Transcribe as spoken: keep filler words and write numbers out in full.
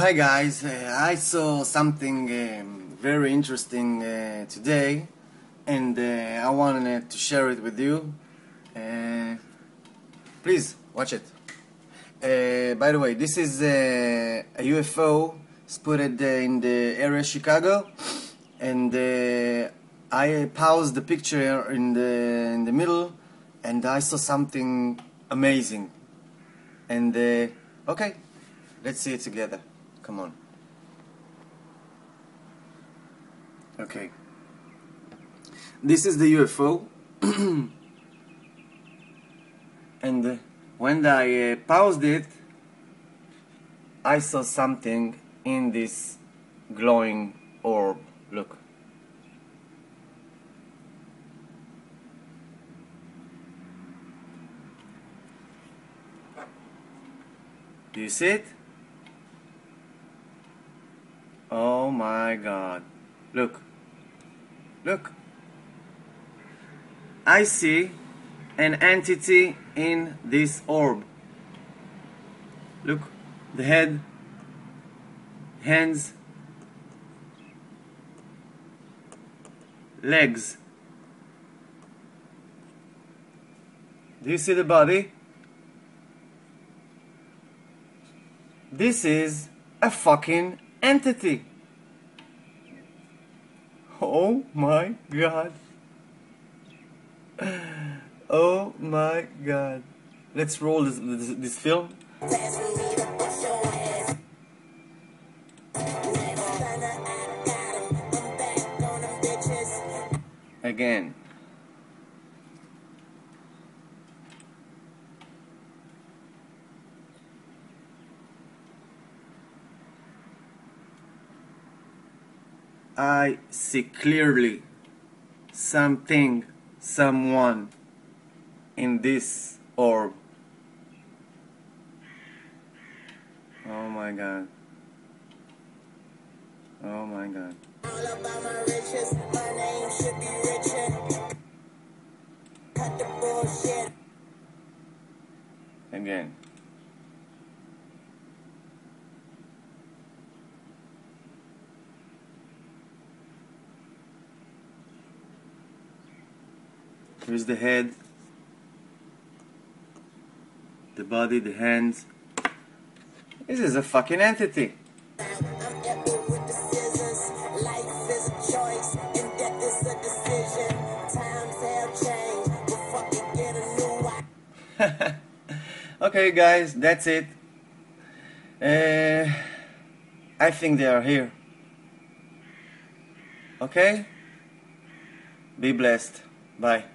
Hi guys, uh, I saw something um, very interesting uh, today, and uh, I wanted to share it with you. Uh, please watch it. Uh, by the way, this is uh, a U F O spotted uh, in the area of Chicago, and uh, I paused the picture in the in the middle, and I saw something amazing. And uh, okay, let's see it together. Come on. Okay. This is the U F O, and uh, when I uh, paused it, I saw something in this glowing orb. Look. Do you see it? Oh my God. Look. Look. I see an entity in this orb. Look. The head, hands, legs. Do you see the body? This is a fucking entity. Oh my God. Oh my God. Let's roll this, this, this film. Again. I see clearly something, someone in this orb. Oh my God. Oh my God. All about my riches, my name should be Richard. Cut the bullshit. Again. Here's the head, the body, the hands. This is a fucking entity. Okay guys, that's it. Uh, I think they are here. Okay? Be blessed. Bye.